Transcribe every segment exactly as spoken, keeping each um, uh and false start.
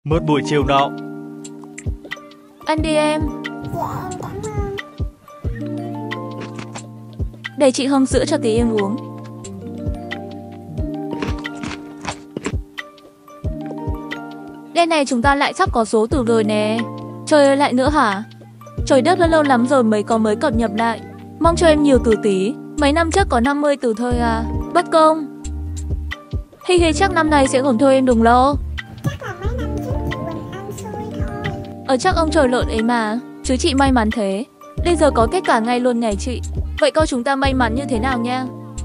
Một buổi chiều nọ. Ăn đi em. Dạ em cảm ơn. Để chị hâm sữa cho tí em uống. Đêm này chúng ta lại sắp có số từ rồi nè. Trời ơi, lại nữa hả? Trời đất, lâu lâu lắm rồi mới có mới cập nhật lại. Mong cho em nhiều từ tí. Mấy năm trước có năm mươi từ thôi à. Bất công. Hi hi, chắc năm nay sẽ ổn thôi, em đừng lo. Chắc là mấy năm trước chị Quỳnh ăn xui thôi. Ở chắc ông trời lợn ấy mà. Chứ chị may mắn thế. Bây giờ có kết quả ngay luôn này chị. Vậy coi chúng ta may mắn như thế nào nha.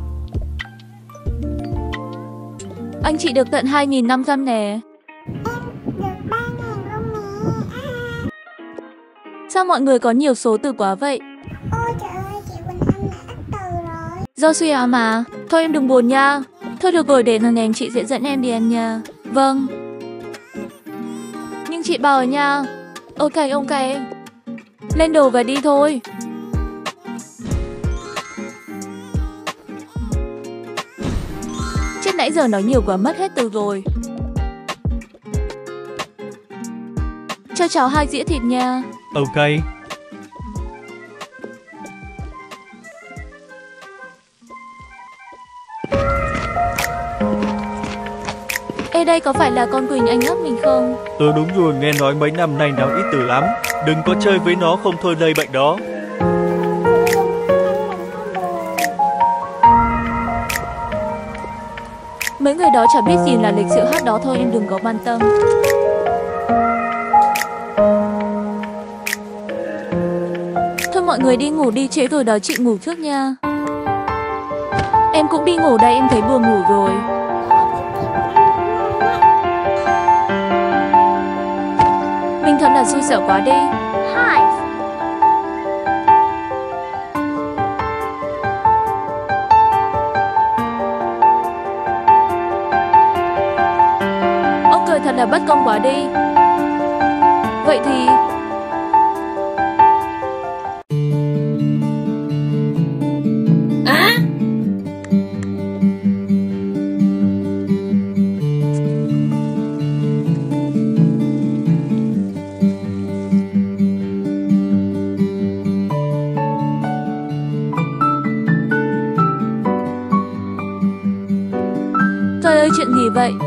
Anh chị được tận hai nghìn năm trăm nè. Em được ba ngàn luôn nè. À. Sao mọi người có nhiều số từ quá vậy? Ôi trời ơi, chị Quỳnh Anh lại ít từ rồi. Do suy áo mà. Thôi em đừng buồn nha. Thôi được rồi, để lần em chị sẽ dẫn em đi ăn nha. Vâng. Nhưng chị bảo nha. Ok ok em. Lên đồ và đi thôi. Chết, nãy giờ nói nhiều quá mất hết từ rồi. Cho cháu hai dĩa thịt nha. Ok. Ê, đây có phải là con Quỳnh Anh ấp mình không? Ừ đúng rồi, nghe nói mấy năm nay nó ít từ lắm. Đừng có chơi với nó không thôi lây bệnh đó. Mấy người đó chả biết gì là lịch sự hát đó thôi, em đừng có quan tâm. Thôi mọi người đi ngủ đi, trễ rồi đó, chị ngủ trước nha. Em cũng đi ngủ đây, em thấy buồn ngủ rồi. Mình thật là xui xẻo quá đi. Hi. Ông cười thật là bất công quá đi. Vậy thì... À? Trời ơi, chuyện gì vậy?